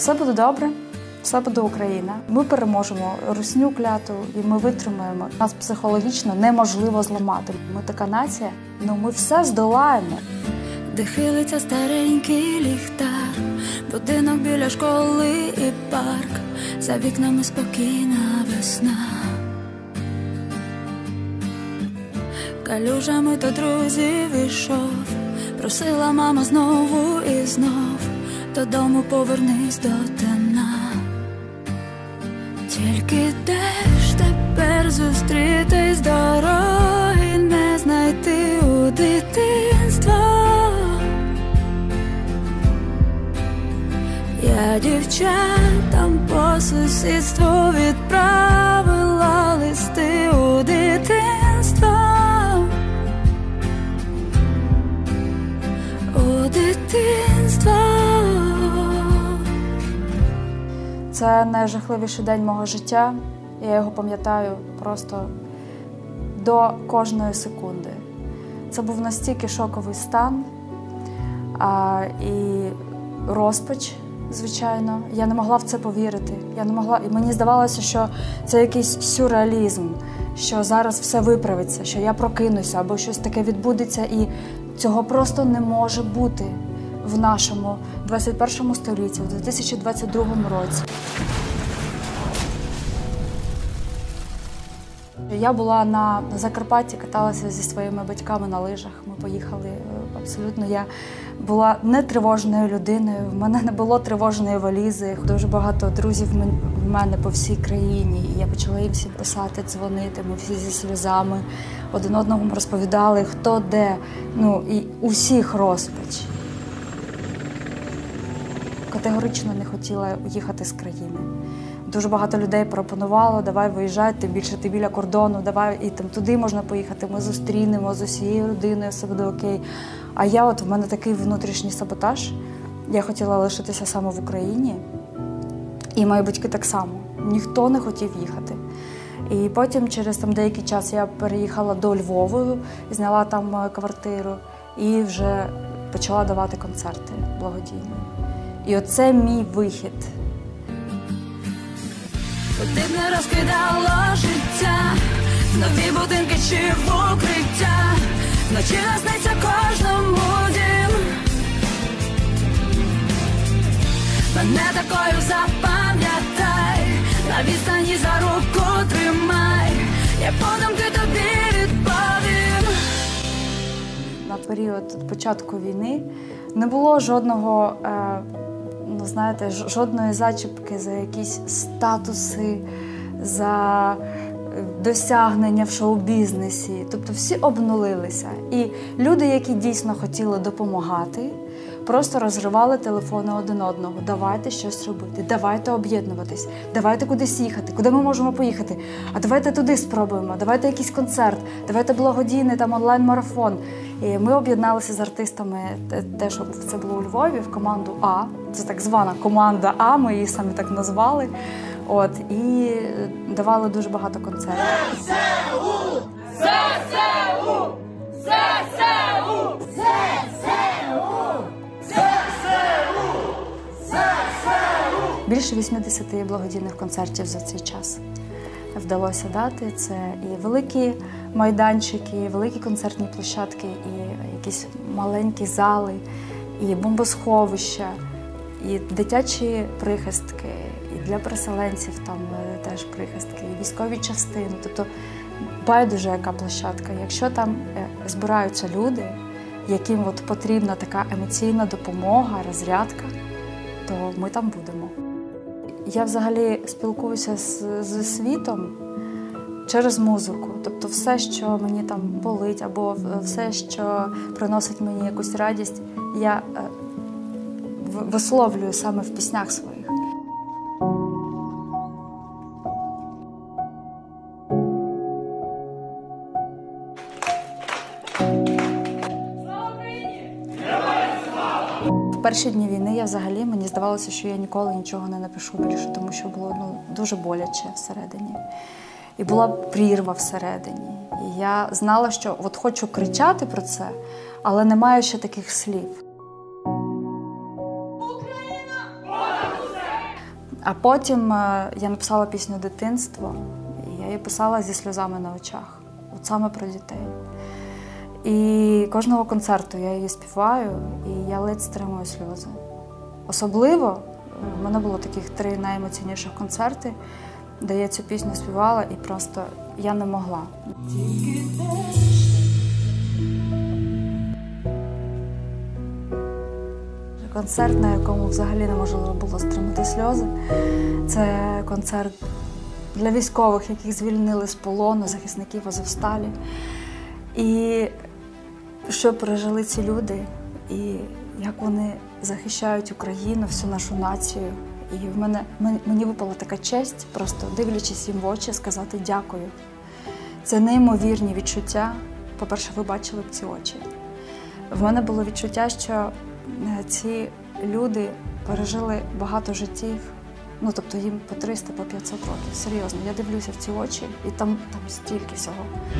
Все буде добре, все буде Україна. Ми переможемо русню кляту і ми витримаємо. Нас психологічно неможливо зламати. Ми така нація, ми все здолаємо. Де хилиться старенький ліхтар, будинок біля школи і парк, за вікнами спокійна весна. Калюжами то друзів ішов, просила мама знову і знов, додому повернись до темна. Тільки де ж тепер зустрітись, дороги не знайти у дитинство. Я дівчатам по сусідству відправила листи у дитинство. У дитинство. Це найжахливіший день мого життя. Я його пам'ятаю просто до кожної секунди. Це був настільки шоковий стан і розпач, звичайно. Я не могла в це повірити. І мені здавалося, що це якийсь сюрреалізм, що зараз все виправиться, що я прокинуся або щось таке відбудеться. І цього просто не може бути в нашому 21 столітті, в 2022 році. Я була на Закарпатті, каталася зі своїми батьками на лижах. Ми поїхали абсолютно. Я була не тривожною людиною, в мене не було тривожної валізи. Дуже багато друзів в мене по всій країні. І я почала їм всім писати, дзвонити. Ми всі зі сльозами один одному розповідали, хто де. І усіх розпач. Категорично не хотіла їхати з країни. Дуже багато людей пропонувало, давай виїжджай, тим більше ти біля кордону, давай і там туди можна поїхати, ми зустрінемо з усією родиною, все буде окей. А в мене такий внутрішній саботаж. Я хотіла лишитися саме в Україні, і мої батьки так само. Ніхто не хотів їхати. І потім через деякий час я переїхала до Львова, зняла там квартиру і вже почала давати концерти благодійні. І оце мій вихід. Ти б не розкидало життя, в нові будинки чи в укриття, вночі насниться кожному дім. Мене такою запам'ятай, на відстані за руку тримай, я подумки тобі відповім. На період початку війни не було жодного жодної зачіпки за якісь статуси, за досягнення в шоу-бізнесі. Тобто всі обнулилися. І люди, які дійсно хотіли допомагати, просто розривали телефони один одного. Давайте щось робити, давайте об'єднуватись, давайте кудись їхати, куди ми можемо поїхати, а давайте туди спробуємо, давайте якийсь концерт, давайте благодійний онлайн-марафон. І ми об'єдналися з артистами, теж це було у Львові, в команду А. Це так звана команда А, ми її самі так назвали. І давали дуже багато концертів. ЗСУ! ЗСУ! ЗСУ! ЗСУ! ЗСУ! Більше 80 благодійних концертів за цей час вдалося дати. Це і великі майданчики, і великі концертні площадки, і якісь маленькі зали, і бомбосховища, і дитячі прихистки, і для переселенців там теж прихистки, і військові частини. Тобто байдуже яка площадка. Якщо там збираються люди, яким потрібна така емоційна допомога, розрядка, то ми там будемо. Я взагалі спілкуюся з світом через музику. Тобто все, що мені там болить, або все, що приносить мені якусь радість, я висловлюю саме в піснях своїх. В перші дні війни мені здавалося, що я ніколи нічого не напишу більше, тому що було дуже боляче всередині. І була прірва всередині. І я знала, що хочу кричати про це, але немає ще таких слів. Україна! Понад усе! А потім я написала пісню «Дитинство», і я її писала зі сльозами на очах, от саме про дітей. І кожного концерту я її співаю, і я ледь стримую сльози. Особливо в мене було таких 3 найемоційніших концерти, де я цю пісню співала, і просто я не могла. Концерт, на якому взагалі неможливо було стримати сльози, це концерт для військових, яких звільнили з полону, захисників Азовсталі. І що пережили ці люди, і як вони захищають Україну, всю нашу націю. І мені випала така честь, просто дивлячись їм в очі, сказати дякую. Це неймовірні відчуття. По-перше, ви бачили б ці очі. В мене було відчуття, що ці люди пережили багато життів, тобто їм по 300, по 500 років. Серйозно, я дивлюся в ці очі, і там стільки всього.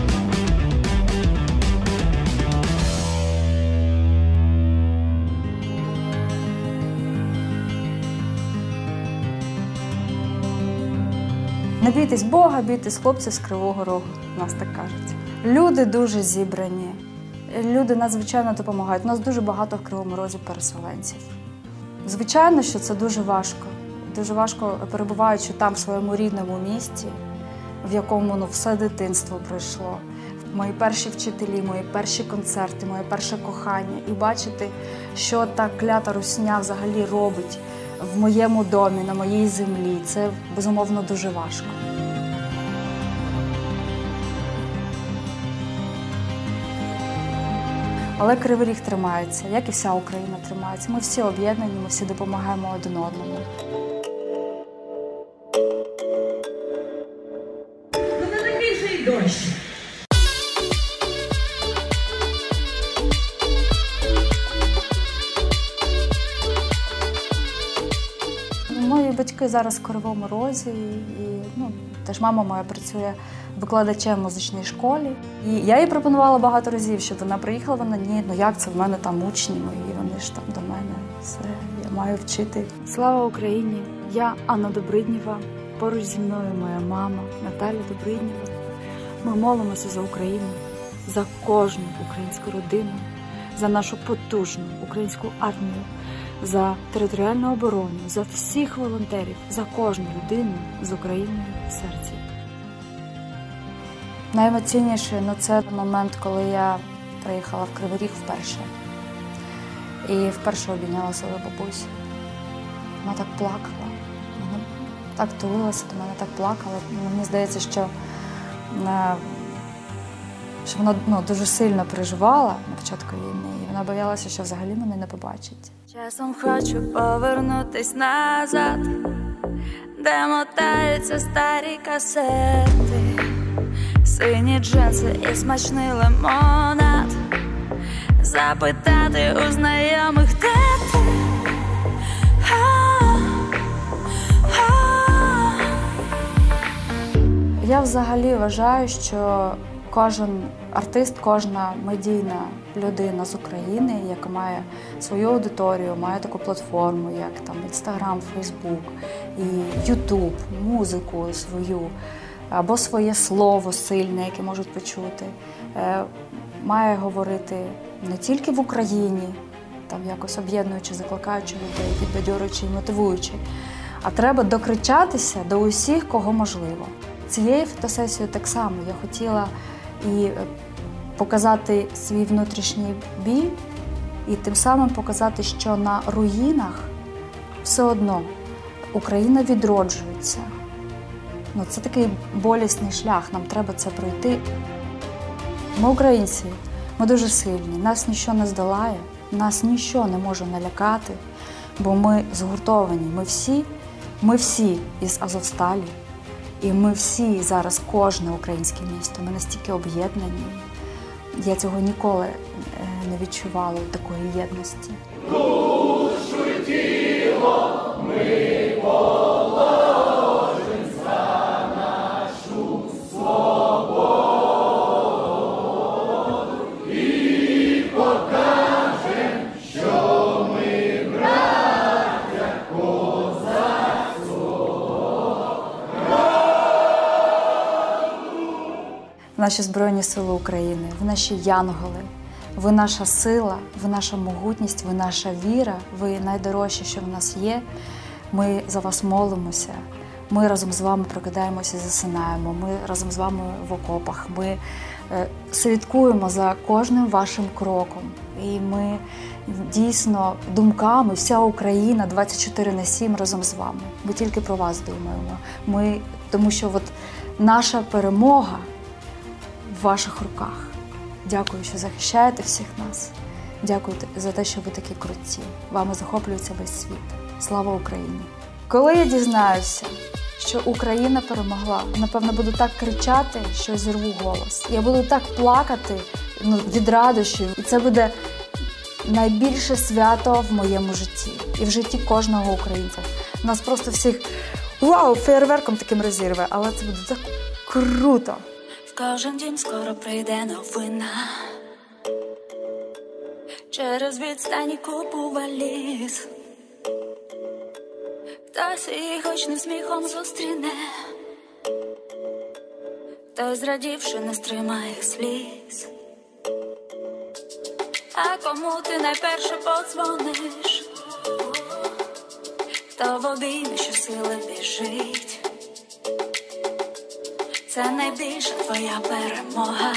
Не бійтесь Бога, бійтесь хлопців з Кривого Рогу, нас так кажуть. Люди дуже зібрані, люди надзвичайно допомагають. У нас дуже багато в Кривому Розі переселенців. Звичайно, що це дуже важко. Дуже важко, перебуваючи там, в своєму рідному місті, в якому все дитинство пройшло. Мої перші вчителі, мої перші концерти, моє перше кохання. І бачити, що та клята русня взагалі робить в моєму домі, на моїй землі. Це, безумовно, дуже важко. Але Кривий Ріг тримається, як і вся Україна тримається. Ми всі об'єднані, ми всі допомагаємо один одному. Ну не такий же й дощ. Мої батьки зараз в Кривому Розі, і теж мама моя працює викладачем в музичній школі. І я їй пропонувала багато разів, щоб вона приїхала, вона ні, як це, в мене там учні мої, вони ж там до мене, все, я маю вчити. Слава Україні! Я Анна Добриднєва, поруч зі мною моя мама Наталя Добриднєва. Ми молимося за Україну, за кожну українську родину, за нашу потужну українську армію, за територіальну оборону, за всіх волонтерів, за кожну людину з Україною в серці. Найемоційніше це момент, коли я приїхала в Кривий Ріг вперше. І вперше обійняла свою бабусю. Вона так плакала, вона так тулилася до мене, так плакала. Мені здається, що вона дуже сильно переживала на початку війни, і вона боялася, що взагалі мене не побачить. Часом хочу повернутись назад, де мотаються старі касети, сині джинси і смачний лимонад, запитати у знайомих, де ти? Я взагалі вважаю, що кожен артист, кожна медійна людина з України, яка має свою аудиторію, має таку платформу, як там Інстаграм, Фейсбук і Ютуб, музику свою, або своє слово сильне, яке можуть почути, має говорити не тільки в Україні, там якось об'єднуючи, закликаючи людей, підбадьорюючи і мотивуючи, а треба докричатися до усіх, кого можливо. Цією фотосесією так само я хотіла і показати свій внутрішній біль, і тим самим показати, що на руїнах все одно Україна відроджується. Це такий болісний шлях, нам треба це пройти. Ми українці, ми дуже сильні, нас ніщо не здолає, нас ніщо не може налякати, бо ми згуртовані, ми всі із Азовсталі. І ми всі зараз, кожне українське місто, ми настільки об'єднані. Я цього ніколи не відчувала, такої єдності. Душу і тіло ми положимо за нашу свободу і покажемо, що ми браття козацтво. наші Збройні Сили України, ви наші янголи, ви наша сила, ви наша могутність, ви наша віра, ви найдорожче, що в нас є. Ми за вас молимося, ми разом з вами прокидаємося і засинаємо, ми разом з вами в окопах, ми слідкуємо за кожним вашим кроком. І ми дійсно думками, вся Україна 24/7 разом з вами. Ми тільки про вас думаємо. Тому що наша перемога в ваших руках. Дякую, що захищаєте всіх нас. Дякую за те, що ви такі круті. Вами захоплюється весь світ. Слава Україні! Коли я дізнаюся, що Україна перемогла, напевно, буду так кричати, що зірву голос. Я буду так плакати від радощів. І це буде найбільше свято в моєму житті. І в житті кожного українця. Нас просто всіх, феєрверком таким розірве. Але це буде так круто. В кожен дім скоро прийде новина. Через відстані купу валіз. Хтось її хоч не сміхом зустріне. Хтось, зрадівши, не стримає сліз. А кому ти найперше подзвониш? Хто в обіймі щосили біжить? Це найбільша твоя перемога.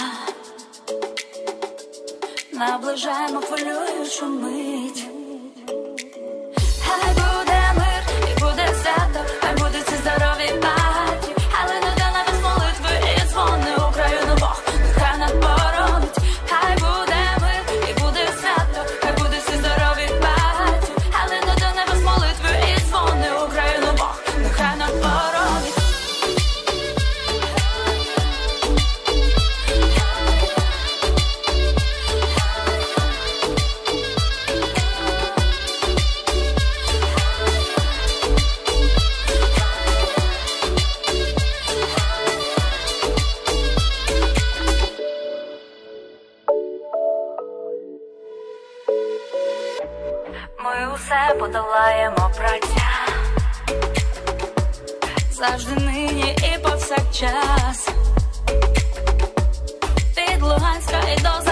Наближаємо хвилюючу мить. Хай буде мир і буде свято, хай будуть ці здорові багаті. Але не до нас молитви і дзвони Україну Бог нехай надборонить. Хай буде мир і буде свято, хай будуть ці здорові багаті. Але не до нас молитви і дзвони Україну Бог нехай надборонить. Ми усе подолаємо, браття, завжди, нині і повсякчас. Від Луганська і до